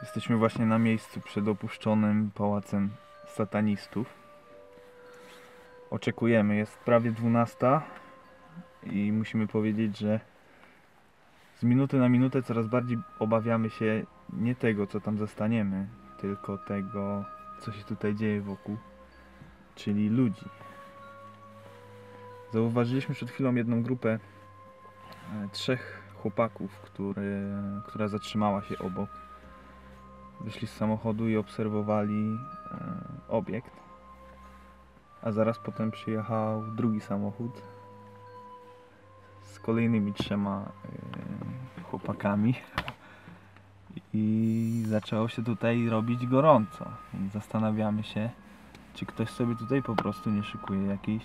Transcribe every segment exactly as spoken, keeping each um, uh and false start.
Jesteśmy właśnie na miejscu przed opuszczonym pałacem satanistów. Oczekujemy, jest prawie dwunasta i musimy powiedzieć, że z minuty na minutę coraz bardziej obawiamy się nie tego, co tam zastaniemy, tylko tego, co się tutaj dzieje wokół, czyli ludzi. Zauważyliśmy przed chwilą jedną grupę e, trzech chłopaków, który, która zatrzymała się obok. Wyszli z samochodu i obserwowali e, obiekt, a zaraz potem przyjechał drugi samochód z kolejnymi trzema e, chłopakami i zaczęło się tutaj robić gorąco. Więc zastanawiamy się, czy ktoś sobie tutaj po prostu nie szykuje jakiejś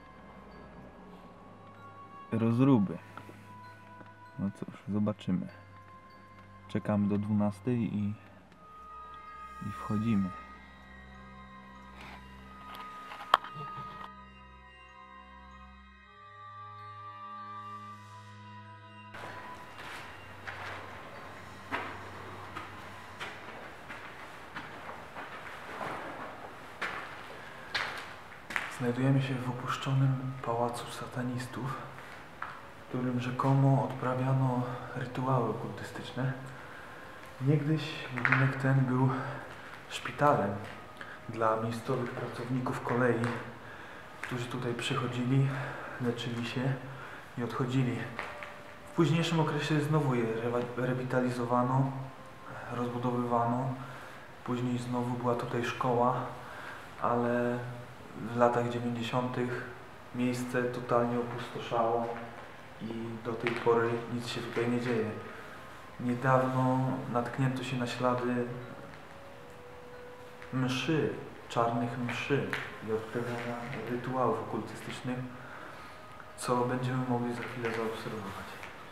rozruby. No cóż, zobaczymy. Czekamy do dwunastej i I wchodzimy. Znajdujemy się w opuszczonym pałacu satanistów, w którym rzekomo odprawiano rytuały okultystyczne. Niegdyś budynek ten był szpitalem dla miejscowych pracowników kolei, którzy tutaj przychodzili, leczyli się i odchodzili. W późniejszym okresie znowu je rewitalizowano, rozbudowywano. Później znowu była tutaj szkoła, ale w latach dziewięćdziesiątych miejsce totalnie opustoszało i do tej pory nic się tutaj nie dzieje. Niedawno natknięto się na ślady mszy, czarnych mszy i odprawiania rytuałów okultystycznych, co będziemy mogli za chwilę zaobserwować.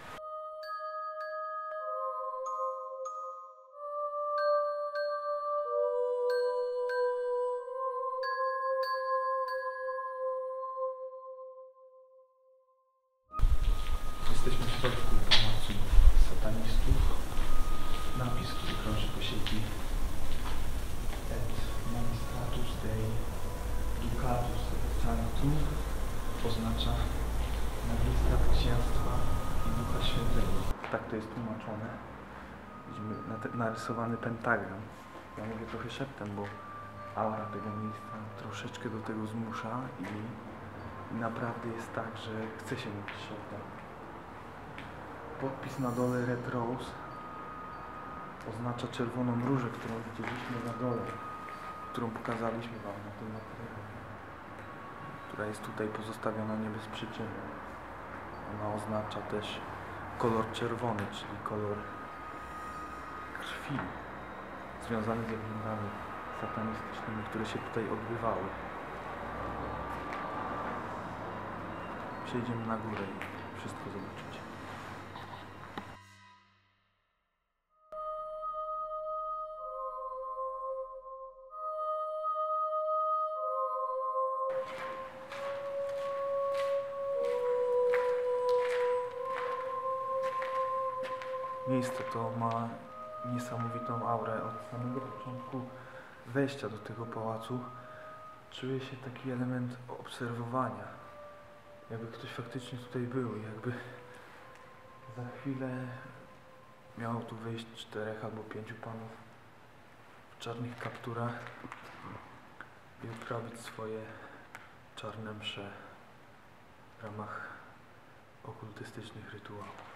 Jesteśmy w środku pałacu satanistów. Napis, który krąży po sieci: Et magistratus Dei Ducatus Sanctum, oznacza magistrat księstwa i Ducha Świętego. Tak to jest tłumaczone. Widzimy narysowany pentagram. Ja mówię trochę szeptem, bo aura tego miejsca troszeczkę do tego zmusza i naprawdę jest tak, że chce się mówić szeptem. Podpis na dole Red Rose oznacza czerwoną różę, którą widzieliśmy na dole, którą pokazaliśmy Wam na tym materiale, która jest tutaj pozostawiona nie bez przyczyny. Ona oznacza też kolor czerwony, czyli kolor krwi, związany z obrzędami satanistycznymi, które się tutaj odbywały. Przejdziemy na górę i wszystko zobaczycie. Miejsce to ma niesamowitą aurę. Od samego początku wejścia do tego pałacu czuje się taki element obserwowania. Jakby ktoś faktycznie tutaj był, jakby za chwilę miało tu wyjść czterech albo pięciu panów w czarnych kapturach i odprawić swoje czarne msze w ramach okultystycznych rytuałów.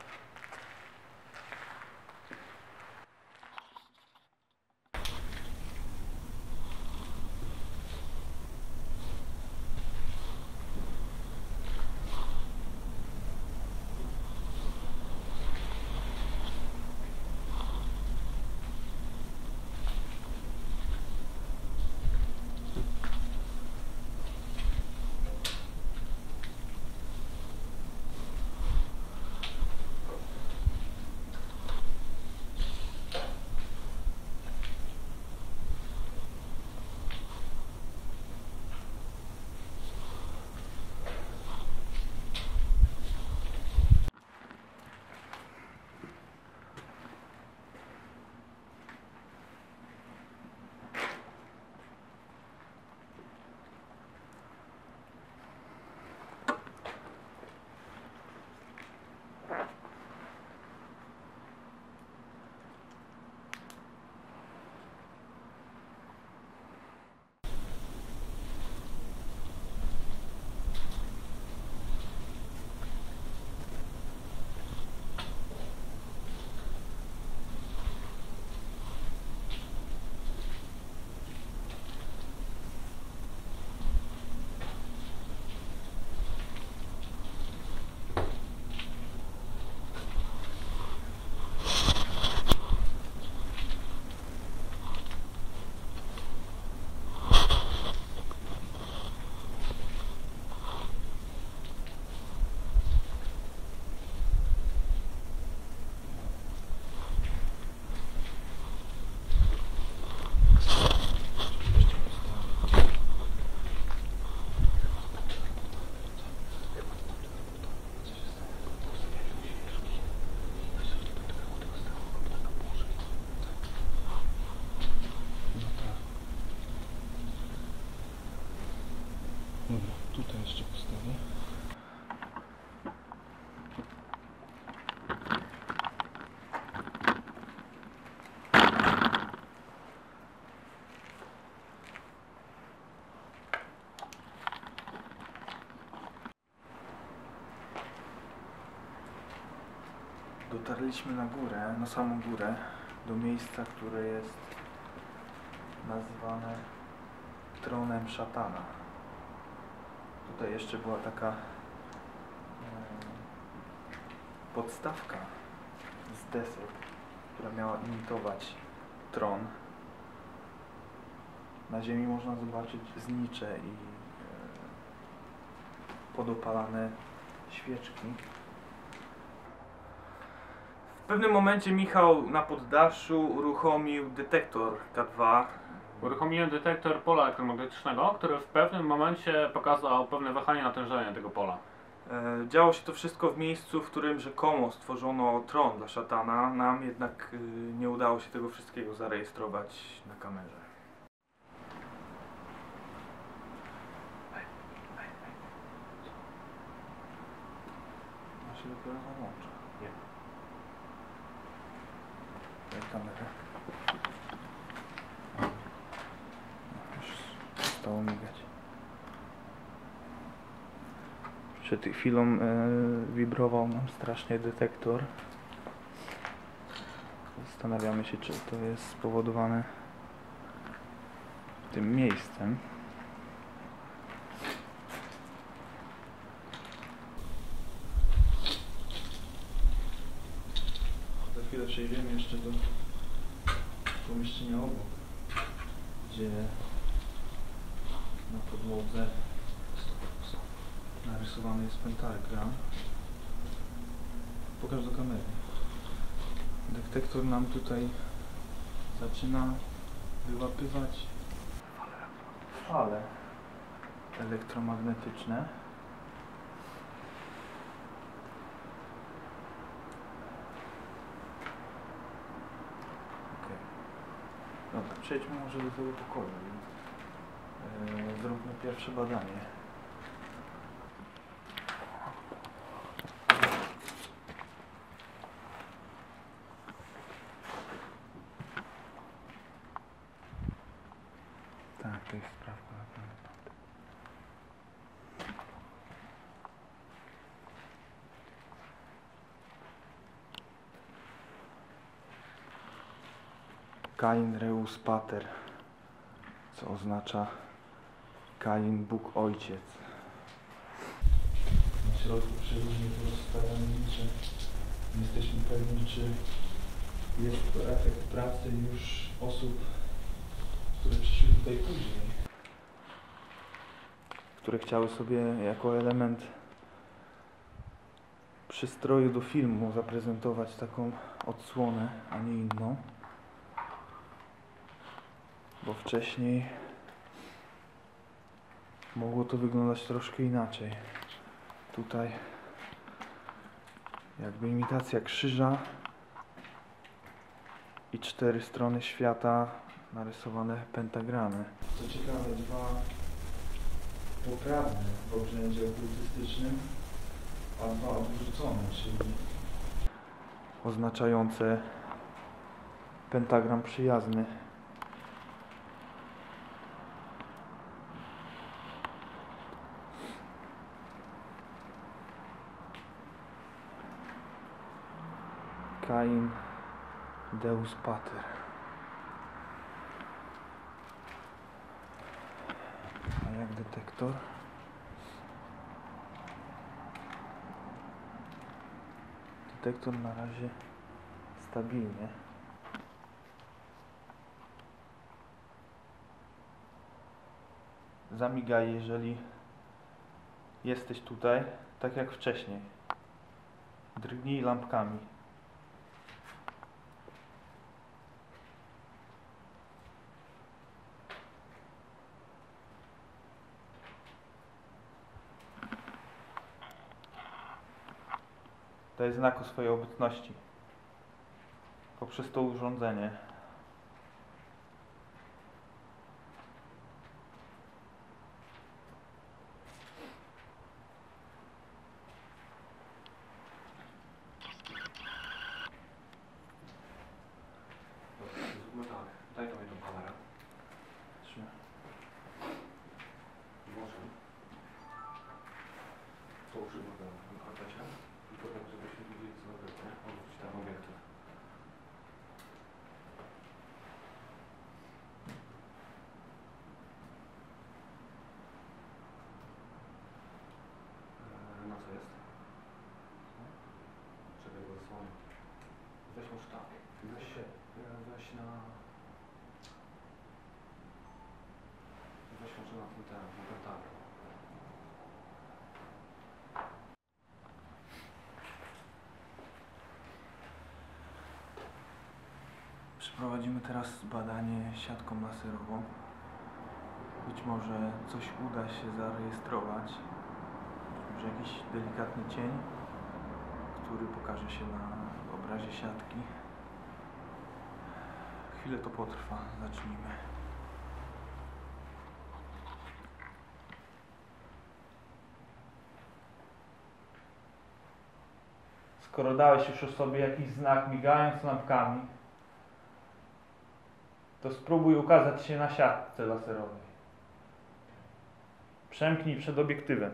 Dobra, tutaj jeszcze postawię. Dotarliśmy na górę, na samą górę, do miejsca, które jest nazywane tronem szatana. Tutaj jeszcze była taka e, podstawka z desek, która miała imitować tron. Na ziemi można zobaczyć znicze i e, podopalane świeczki. W pewnym momencie Michał na poddaszu uruchomił detektor K dwa. Uruchomiłem detektor pola elektromagnetycznego, który w pewnym momencie pokazał pewne wahanie natężenia tego pola. E, działo się to wszystko w miejscu, w którym rzekomo stworzono tron dla szatana. Nam jednak e, nie udało się tego wszystkiego zarejestrować na kamerze. Ma się dopiero załącza. Nie. Daj kamerę. Już przestało migać. Przed chwilą e, wibrował nam strasznie detektor. Zastanawiamy się, czy to jest spowodowane tym miejscem. Za chwilę przejdziemy jeszcze do pomieszczenia obok, gdzie na podłodze narysowany jest pentagram. Pokaż do kamery. Detektor nam tutaj zaczyna wyłapywać fale elektromagnetyczne. Okay. Dobra, przejdźmy może do tego pokoju i yy, zróbmy pierwsze badanie. Tak, to jest sprawka na pewno. Kain Reus Pater, co oznacza Kain Bóg Ojciec. Na środku przeróżnie porozstawiane nicze. Nie jesteśmy pewni, czy jest to efekt pracy już osób, które przyszły tutaj później, które chciały sobie jako element przystroju do filmu zaprezentować taką odsłonę, a nie inną. Bo wcześniej mogło to wyglądać troszkę inaczej. Tutaj jakby imitacja krzyża i cztery strony świata narysowane pentagramy. Co ciekawe, dwa poprawne w obrzędzie okultystycznym, a dwa odwrócone, czyli oznaczające pentagram przyjazny. Kain Deus Pater. A jak detektor? Detektor na razie stabilnie. Zamigaj, jeżeli jesteś tutaj, tak jak wcześniej. Drgnij lampkami. Daj znak o swojej obecności poprzez to urządzenie. jeszcze na tym terenie, no tak. Przeprowadzimy teraz badanie siatką laserową. Być może coś uda się zarejestrować. Może jakiś delikatny cień, który pokaże się na obrazie siatki. Chwilę to potrwa. Zacznijmy. Skoro dałeś już o sobie jakiś znak migając lampkami, to spróbuj ukazać się na siatce laserowej. Przemknij przed obiektywem.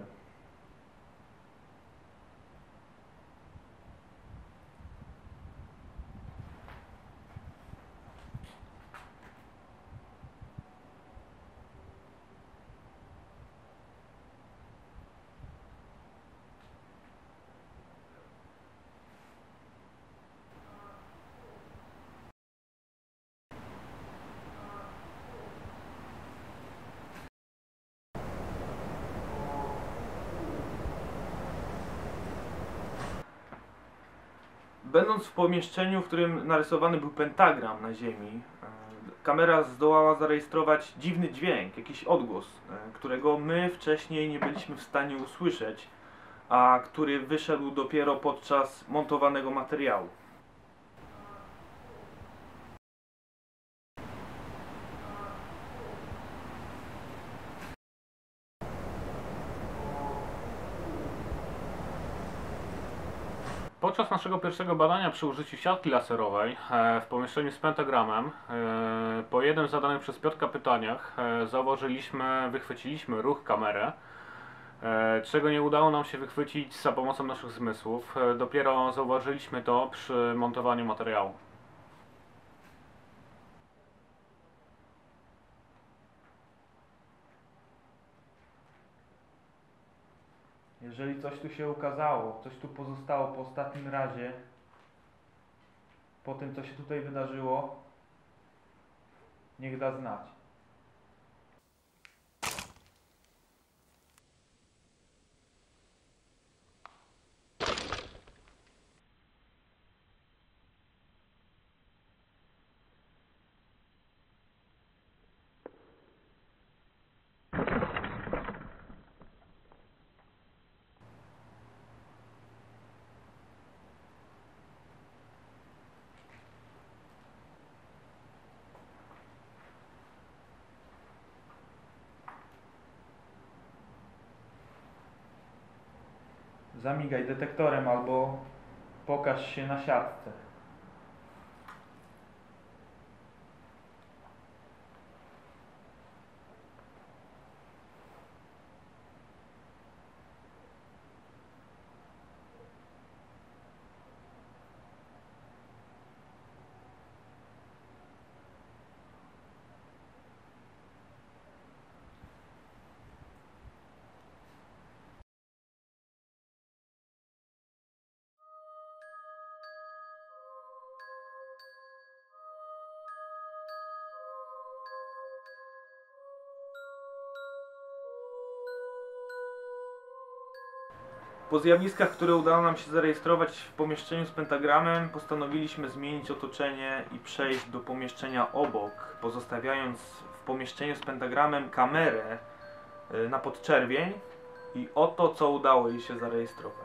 Będąc w pomieszczeniu, w którym narysowany był pentagram na ziemi, kamera zdołała zarejestrować dziwny dźwięk, jakiś odgłos, którego my wcześniej nie byliśmy w stanie usłyszeć, a który wyszedł dopiero podczas montowanego materiału. Podczas naszego pierwszego badania przy użyciu siatki laserowej e, w pomieszczeniu z pentagramem, e, po jednym zadanym przez Piotrka pytaniach e, zauważyliśmy, wychwyciliśmy ruch kamery, e, czego nie udało nam się wychwycić za pomocą naszych zmysłów. E, dopiero zauważyliśmy to przy montowaniu materiału. Jeżeli coś tu się ukazało, coś tu pozostało po ostatnim razie, po tym co się tutaj wydarzyło, niech da znać. Zamigaj detektorem albo pokaż się na siatce. Po zjawiskach, które udało nam się zarejestrować w pomieszczeniu z pentagramem, postanowiliśmy zmienić otoczenie i przejść do pomieszczenia obok, pozostawiając w pomieszczeniu z pentagramem kamerę na podczerwień i oto co udało jej się zarejestrować.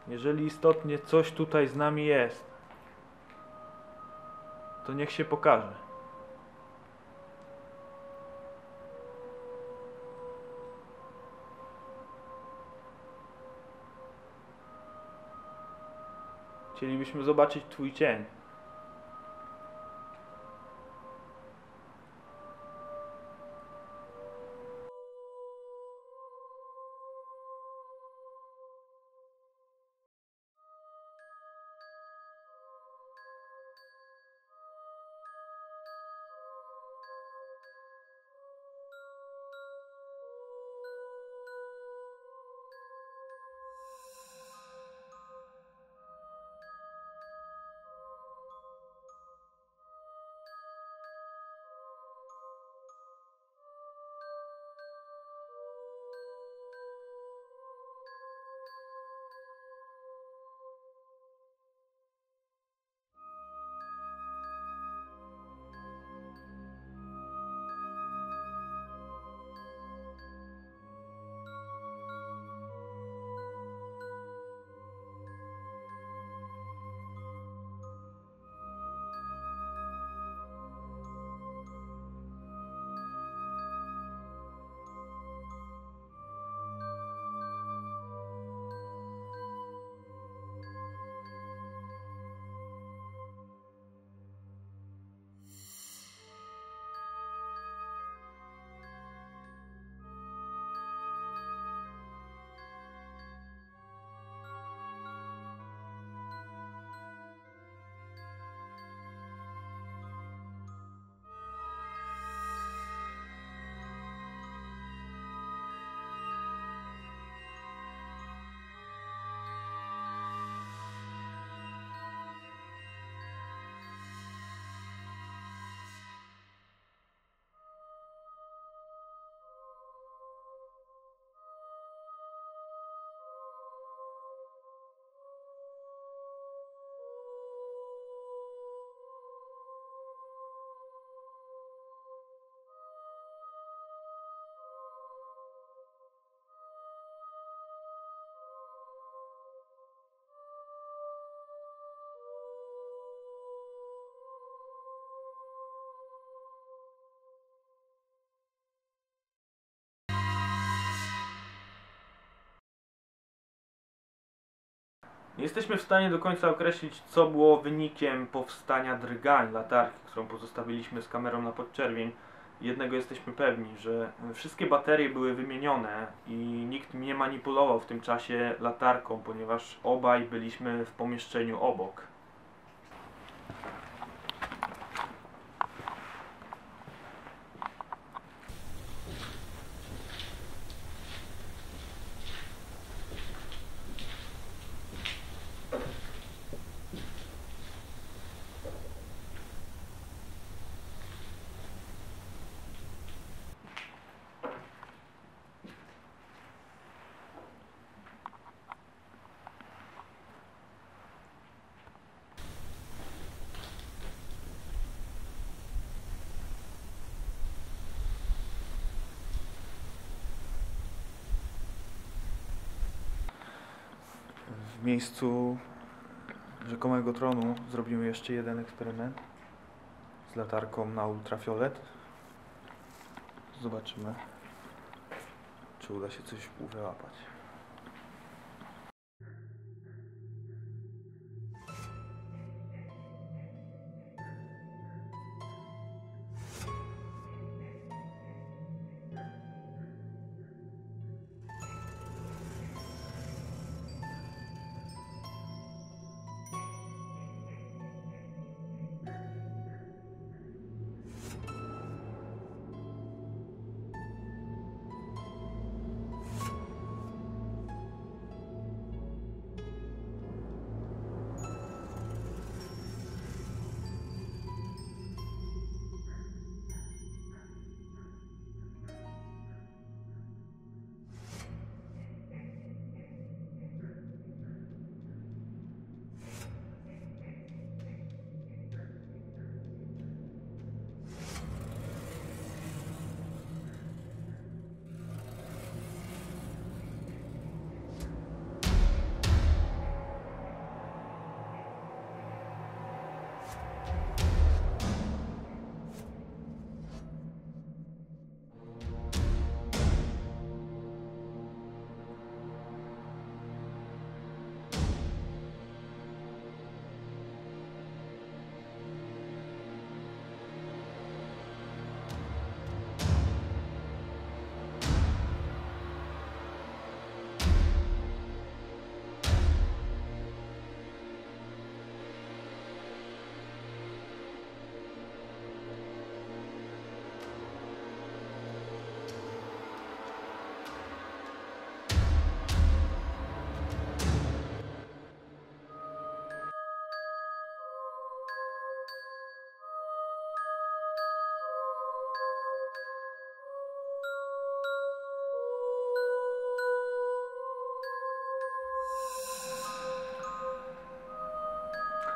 Jeżeli istotnie coś tutaj z nami jest, to niech się pokaże. Chcielibyśmy zobaczyć twój cień. Nie jesteśmy w stanie do końca określić, co było wynikiem powstania drgań latarki, którą pozostawiliśmy z kamerą na podczerwień. Jednego jesteśmy pewni, że wszystkie baterie były wymienione i nikt nie manipulował w tym czasie latarką, ponieważ obaj byliśmy w pomieszczeniu obok. W miejscu rzekomego tronu zrobimy jeszcze jeden eksperyment z latarką na ultrafiolet. Zobaczymy, czy uda się coś wyłapać.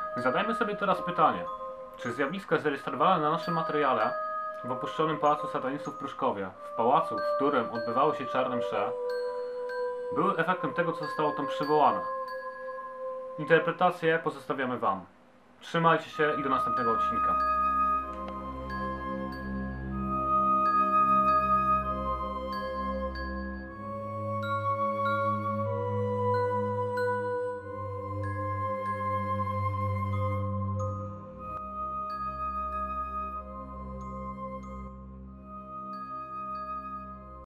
Zadajmy sobie teraz pytanie, czy zjawiska zarejestrowane na naszym materiale w opuszczonym pałacu satanistów w Pruszkowie, w pałacu, w którym odbywały się czarne msze, były efektem tego, co zostało tam przywołane? Interpretację pozostawiamy Wam. Trzymajcie się i do następnego odcinka.